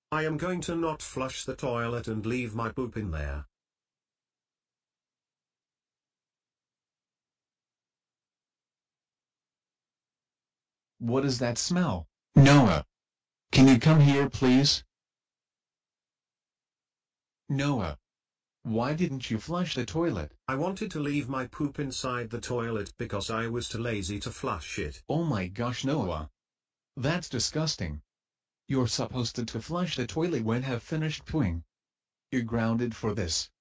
I am going to not flush the toilet and leave my poop in there. What is that smell? Noah! Can you come here please? Noah! Why didn't you flush the toilet? I wanted to leave my poop inside the toilet because I was too lazy to flush it. Oh my gosh Noah! That's disgusting. You're supposed to flush the toilet when have finished pooing. You're grounded for this.